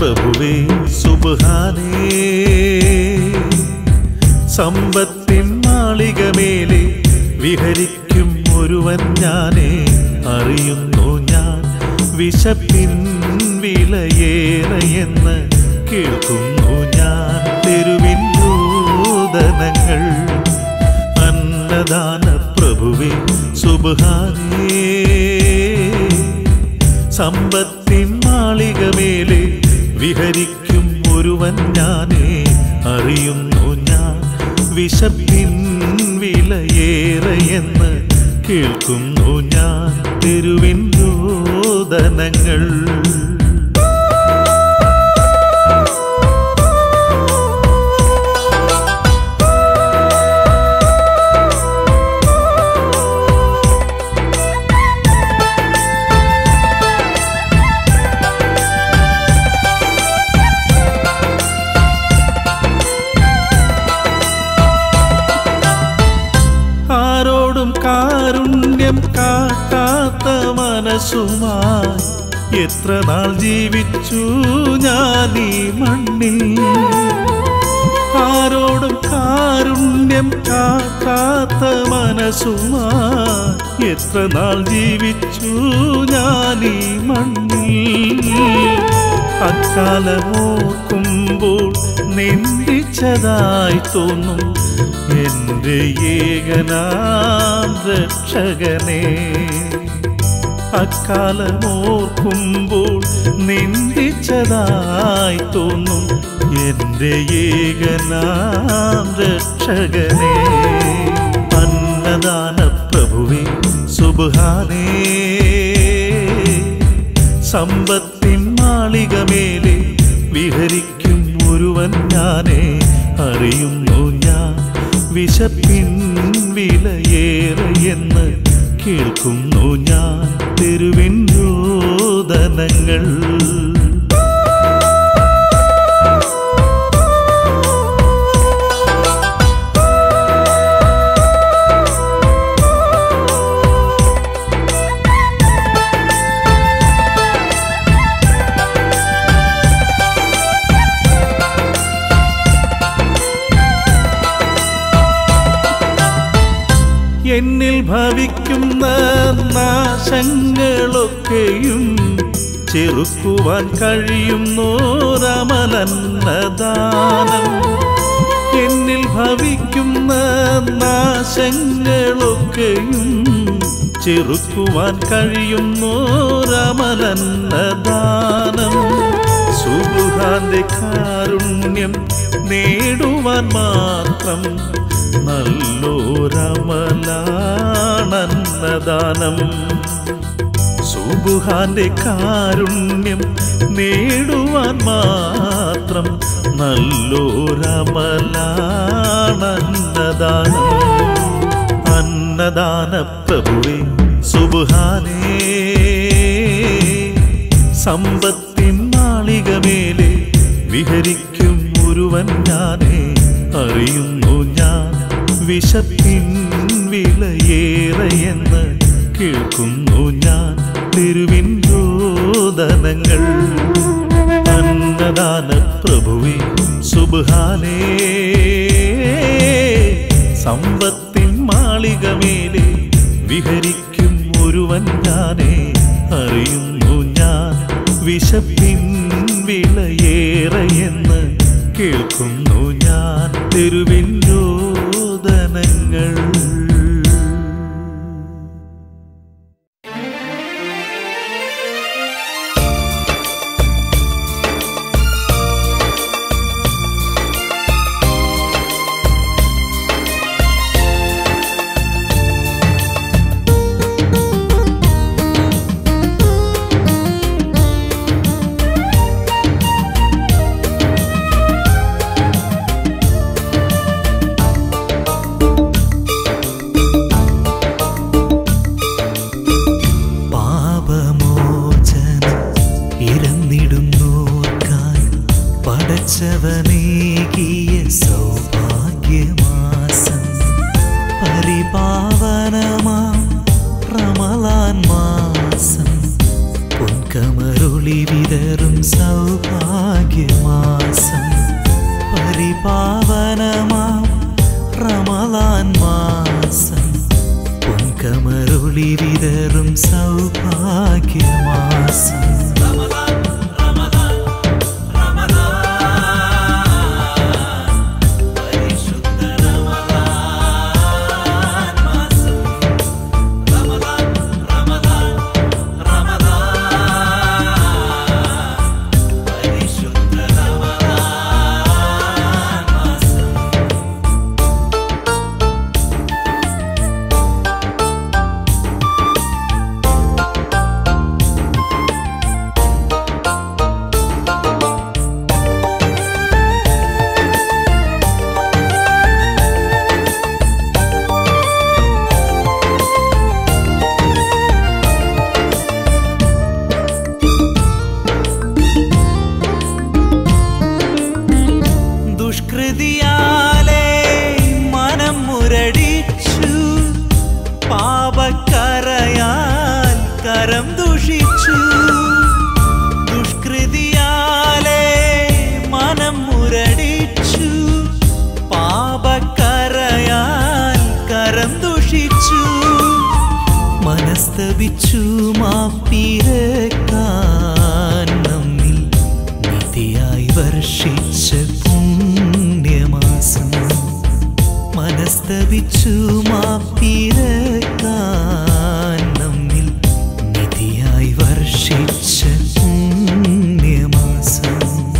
പ്രഭുവേ സുബ്ഹാനേ. സമ്പത്തിൻ മാളികമേലെ വിഹരിക്കും ഒരുവൻ ഞാനേ, അറിയുന്നു ഞാൻ വിശപ്പിൻ വിലയേറെയെന്ന് കേൾക്കുന്നു ഞാൻ തെരുവിൻ രോദനങ്ങൾ. അന്നദാന പ്രഭുവേ സുബ്ഹാനേ. സമ്പത്തിൻ മാളികമേലെ വിഹരിക്കും ഒരുവൻ ഞാനേ, അറിയുന്നു ഞാൻ വിശപ്പിൻ വിലയേറെയെന്ന് കേൾക്കുന്നു ഞാൻ തെരുവിൻ രോദനങ്ങൾ. കാരുണ്യം കാട്ടാത്ത മനസ്സുമായി എത്ര നാൾ ജീവിച്ചു ഞാൻ ഈ മണ്ണിൽ. ആരോടും കാരുണ്യം കാട്ടാത്ത മനസ്സുമായി എത്ര നാൾ ജീവിച്ചു ഞാൻ ഈ മണ്ണിൽ. അക്കാലമോർക്കുമ്പോൾ നിന്ദിച്ചതായി തോന്നും എൻ്റെ ഏകനാം രക്ഷകനേ. അക്കാലമോർക്കുമ്പോൾ നിന്ദിച്ചതായി തോന്നും എൻ്റെ ഏകനാം രക്ഷകനേ. അന്നദാന പ്രഭുവേ സുബ്ഹാനേ. സമ്പത്തിൻ മാളികമേലെ വിഹരിക്കും ഒരുവൻ ഞാനേ, അറിയുന്നു ഞാൻ വിശപ്പിൻ വിലയേറെയെന്ന് കേൾക്കുന്നു ഞാൻ തെരുവിൻ രോദനങ്ങൾ. എന്നിൽ ഭവിക്കുന്ന നാശങ്ങളൊക്കെയും ചെറുക്കുവാൻ കഴിയുന്നോരമലന്നദാനം. എന്നിൽ ഭവിക്കുന്ന നാശങ്ങളൊക്കെയും ചെറുക്കുവാൻ കഴിയുന്നോരമലന്നദാനം. സുബ്ഹാന്റെ കാരുണ്യം നേടുവാൻ മാത്രം നല്ലൊരമലാണന്നദാനം. സുബ്ഹാന്റെ കാരുണ്യം നേടുവാൻ മാത്രം നല്ലൊരമലാണന്നദാനം. അന്നദാന പ്രഭുവേ സുബ്ഹാനേ. സമ്പത്തിൻ മാളികമേലെ വിഹരിക്കും ഒരുവൻ ഞാനേ, അറിയുന്നു ഞാൻ വിശപ്പിൻ വിലയേറെയെന്ന് കേൾക്കുന്നു ഞാൻ തെരുവിൻ രോദനങ്ങൾ. അന്നദാന പ്രഭുവേ സുബ്ഹാനേ. സമ്പത്തിൻ മാളികമേലെ വിഹരിക്കും ഒരുവൻ ഞാനേ, അറിയുന്നു ഞാൻ വിശപ്പിൻ വിലയേറെയെന്ന് കേൾക്കുന്നു ഞാൻ തെരുവിൻ രോദനങ്ങൾ. കമരുളി വിതറും സൗഭാഗ്യമാസം പരിപാവനമാം റമളാൻ മാസം പൊൻകമരുളി വിതറും സൗഭാഗ്യമാസം ദുഷ്കൃതിയാലേ മനം മുരടിച്ചു പാപക്കരയാൽ കരം ദുഷിച്ചു ദുഷ്കൃതിയാലേ മനം മുരടിച്ചു പാപക്കരയാൽ കരം ദുഷിച്ചു മനസ്തപിച്ചു മാപ്പിരക്കാൻ നമ്മിൽ നിധിയായി വർഷിച്ച പുണ്യമാസം മനസ്തപിച്ചു മാപ്പിരക്കാൻ നമ്മിൽ നിധിയായി വർഷിച്ച പുണ്യമാസം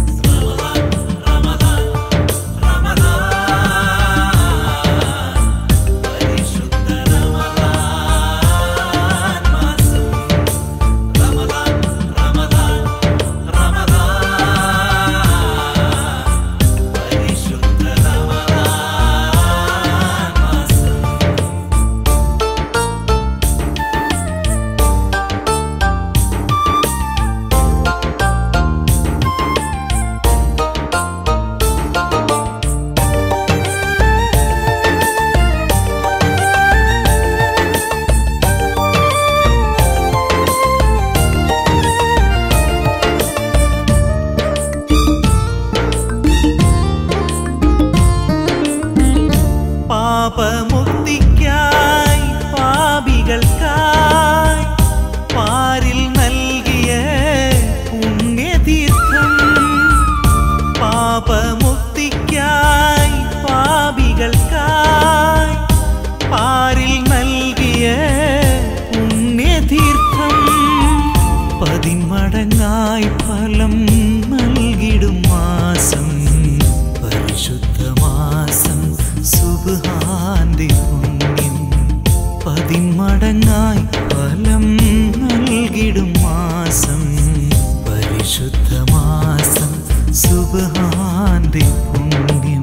പാപമുക്തിക്കായി പാപികൾക്കായി പാരിൽ നൽകിയ പുണ്യതീർത്ഥം പാപമുക്തിക്കായി പാപികൾക്കായി പാരിൽ നൽകിയ പുണ്യതീർത്ഥം പതിന്മടങ്ങായി ഫലം നൽകിടും മാസം പരിശുദ്ധമാസം സുബ്ഹാന്റെ പുണ്യം പതിന്മടങ്ങായി ഫലം നൽകിടും മാസം പരിശുദ്ധമാസം സുബ്ഹാന്റെ പുണ്യം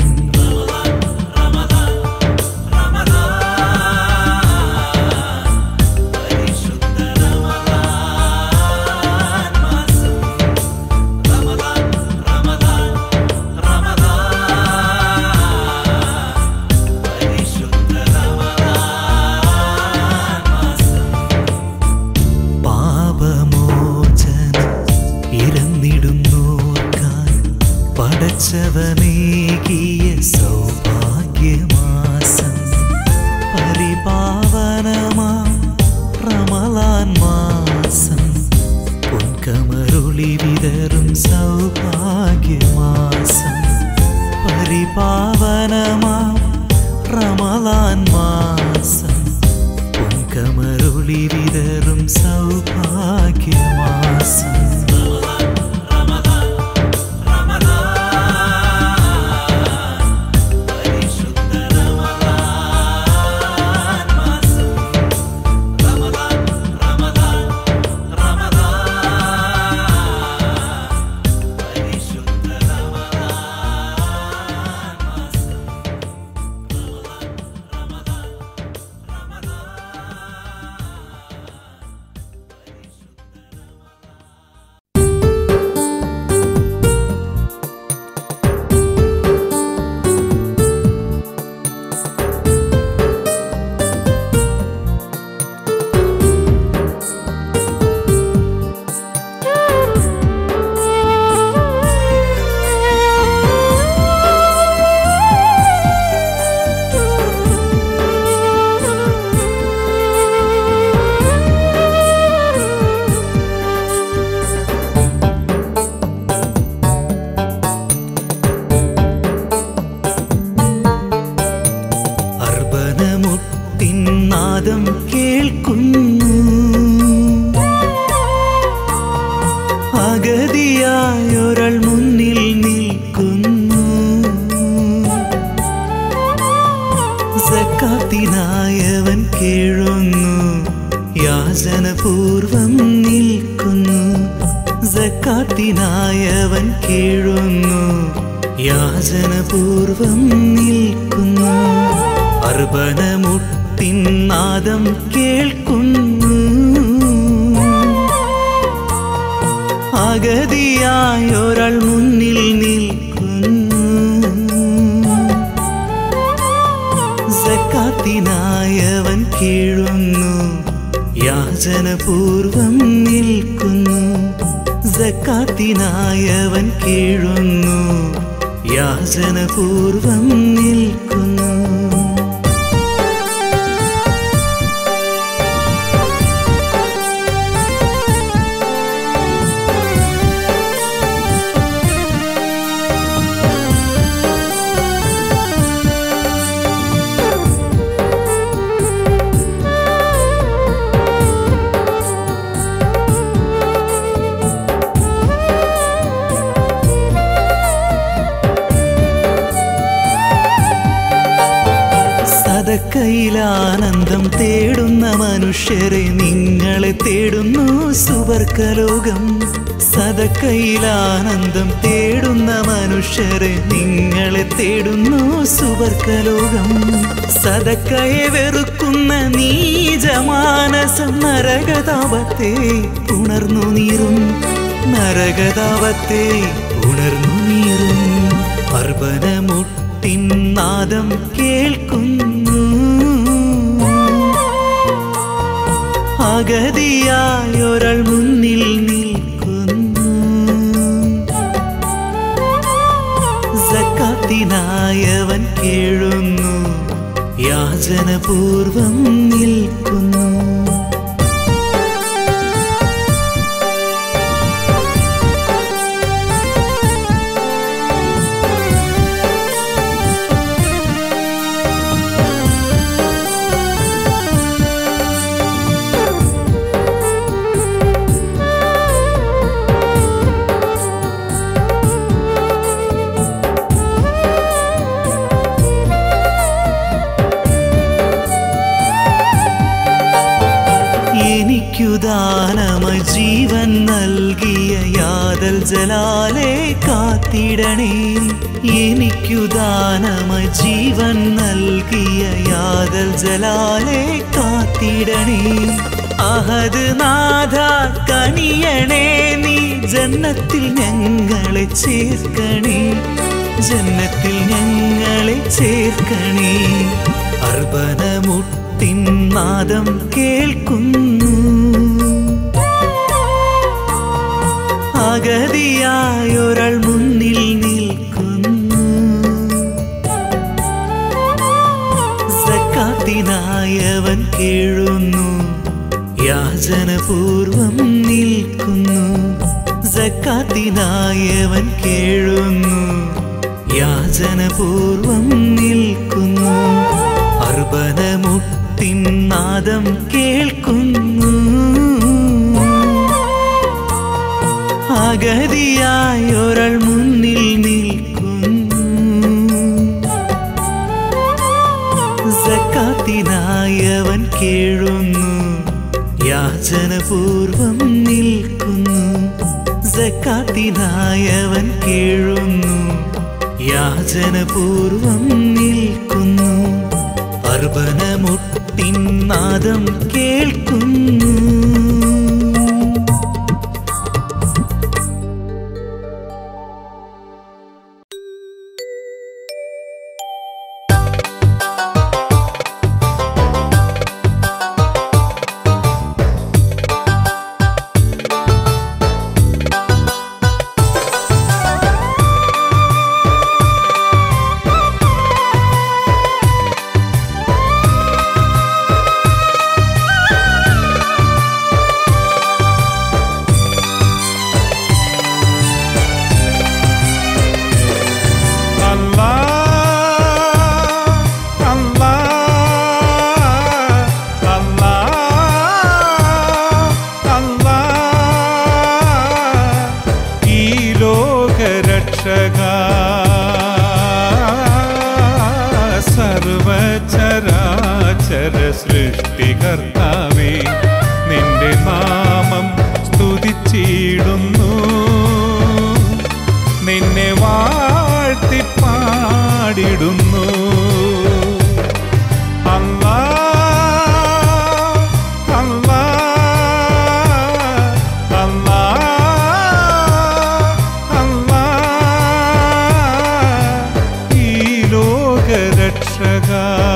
പടച്ചവനേകിയ സൗഭാഗ്യമാസം പരിപാവനമാം റമളാൻ മാസം പൊൻകമരുളി വിതറും സൗഭാഗ്യമാസം പരിപാവനമാം റമളാൻ മാസം പൊൻകമരുളി വിതറും സൗഭാഗ്യമാസം യാചനപൂർവം നിൽക്കുന്നു. സക്കാത്തിനായവൻ കീഴുന്നു. യാചനപൂർവം നിൽക്കുന്നു. അർപ്പണമുട്ടിൻ നാദം കേൾക്കുന്നു. അഗതിയായൊരാൾ മുന്നിൽ നിൽക്കുന്നു. സക്കാത്തിനായവൻ കീഴുന്നു. യാചനപൂർവം നിൽക്കുന്നു. സക്കാത്തിനായവൻ കീഴുന്നു. യാചനപൂർവം നിൽക്കുന്നു. സദക്കയിലാനന്ദം തേടുന്ന മനുഷ്യരെ നിങ്ങളെ തേടുന്നു സുവർഗലോകം. സദക്കയിലാനന്ദം തേടുന്ന മനുഷ്യരെ നിങ്ങളെ തേടുന്നു സുവർഗലോകം. സദക്കയെ വെറുക്കുന്ന നീചമാനസം നരകതാപത്തെ ഉണർന്നു നീറും. നരകതാപത്തെ ഉണർന്നു നീറും. അർപ്പണമുട്ടിൻ നാദം കേൾക്കുന്നു. അഗതിയായൊരാൾ മുന്നിൽ നിൽക്കുന്നു. സക്കാത്തിനായവൻ കീഴുന്നു. യാചനപൂർവം നിൽക്കുന്നു. ദാനമായി ജീവൻ നൽകിയ യാദൽ ജലാലെ കാത്തിടണേ. എനിക്കു ദാനമായി ജീവൻ നൽകിയ യാദൽ ജലാലെ കാത്തിടണേ. അഹദ് നാഥ കനിയണേ നീ ജന്നത്തിൽ ഞങ്ങളെ ചേർക്കണേ. ജന്നത്തിൽ ഞങ്ങളെ ചേർക്കണേ. അർപ്പണമുട്ടിൻ നാദം കേൾക്കുന്നു. അഗതിയായൊരാൾ മുന്നിൽ നിൽക്കുന്നു. സക്കാത്തിനായവൻ കീഴുന്നു. യാചനപൂർവം നിൽക്കുന്നു. സക്കാത്തിനായവൻ കീഴുന്നു. യാചനപൂർവം നിൽക്കുന്നു. അർപ്പണമുട്ടിൻ നാദം കേൾക്കുന്നു. അഗതിയായൊരാൾ മുന്നിൽ നിൽക്കുന്നു. സക്കാത്തിനായവൻ കീഴുന്നു. യാചനപൂർവം നിൽക്കുന്നു. സക്കാത്തിനായവൻ കീഴുന്നു. യാചനപൂർവം നിൽക്കുന്നു. അർപ്പണമുട്ടിൻ നാദം കേൾക്കുന്നു. സർവചരാചര സൃഷ്ടികർത്താവേ നിന്റെ നാമം സ്തുതിച്ചിടുന്നു, നിന്നെ വാഴ്ത്തി പാടിടുന്നു. അല്ലാ അല്ലാ അല്ലാ അല്ലാ ഈ ലോകരക്ഷക.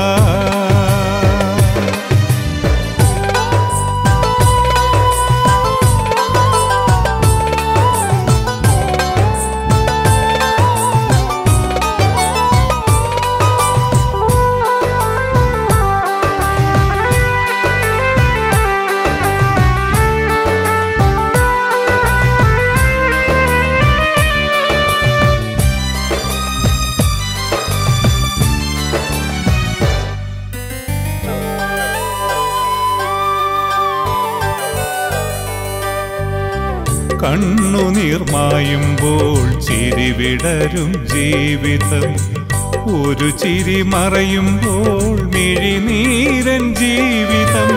കണ്ണുനീർമായുമ്പോൾ ചിരിവിടരും ജീവിതം, ഒരു ചിരി മറയുമ്പോൾ മിഴിനീരൻ ജീവിതം.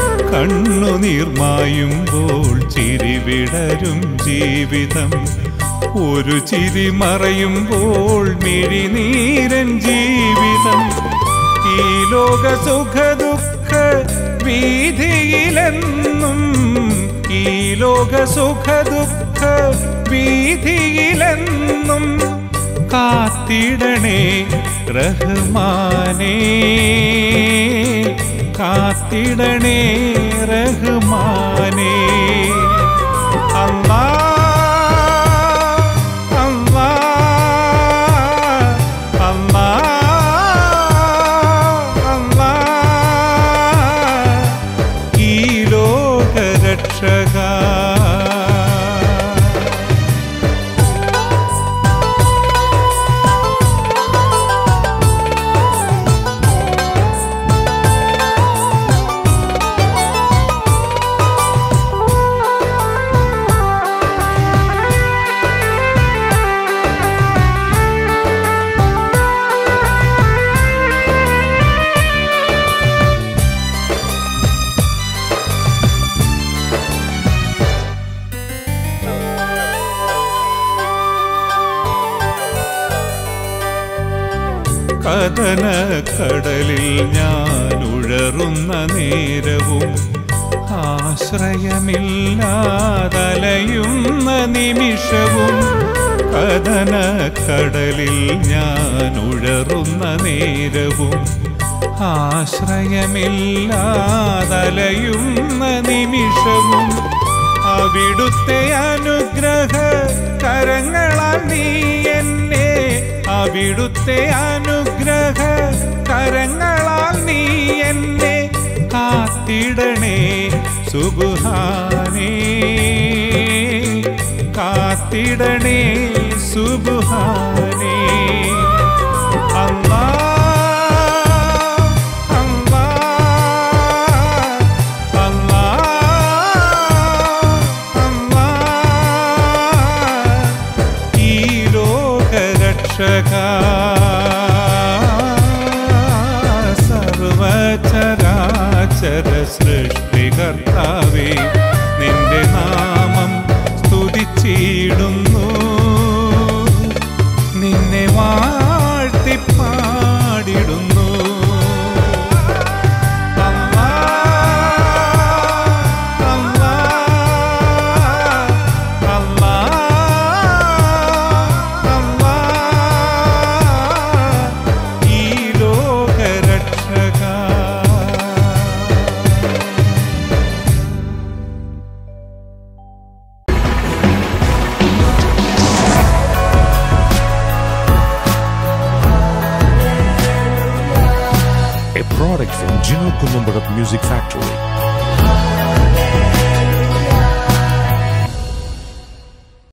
കണ്ണുനീർമായുമ്പോൾ ചിരിവിടരും ജീവിതം, ഒരു ചിരി മറയുമ്പോൾ മിഴിനീരൻ ജീവിതം. ഈ ലോക സുഖദുഃഖ വീഥിയിലെന്നും, ഈ ലോക സുഖദുഃഖ വീഥിയിലെന്നും കാത്തിടണേ റഹ്മാനേ, കാത്തിടണേ റഹ്മാനേ. അല്ലാ അല്ലാ അല്ലാ അല്ലാ ഈ ലോകരക്ഷക. കടലിൽ ഞാൻ ഉഴറുന്ന നേരവും, ആശ്രയമില്ലാതലയുന്ന നിമിഷവും. കടലിൽ ഞാൻ ഉഴറുന്ന നേരവും, ആശ്രയമില്ലാതലയുന്ന നിമിഷവും. അവിടുത്തെ അനുഗ്രഹ കരങ്ങളാൽ നീ എന്നെ, അവിടുത്തെ അനുഗ്രഹ കരങ്ങളാൽ നീ എന്നെ കാത്തിടണേ സുബ്ഹാനേ, കാത്തിടണേ സുബ്ഹാനേ. അല്ലാ അല്ലാ അല്ലാ അല്ലാ ഈ ലോകരക്ഷക. സർവചരാചര സൃഷ്ടികർത്താവേ, നിന്റെ നാമം സ്തുതിച്ചിടുന്നു, നിന്നെ വാഴ്ത്തി പാടിടുന്നു. അല്ലാ അല്ലാ അല്ലാ അല്ലാ ഈ ലോകരക്ഷക. A product from Gino Columbarat Music Factory.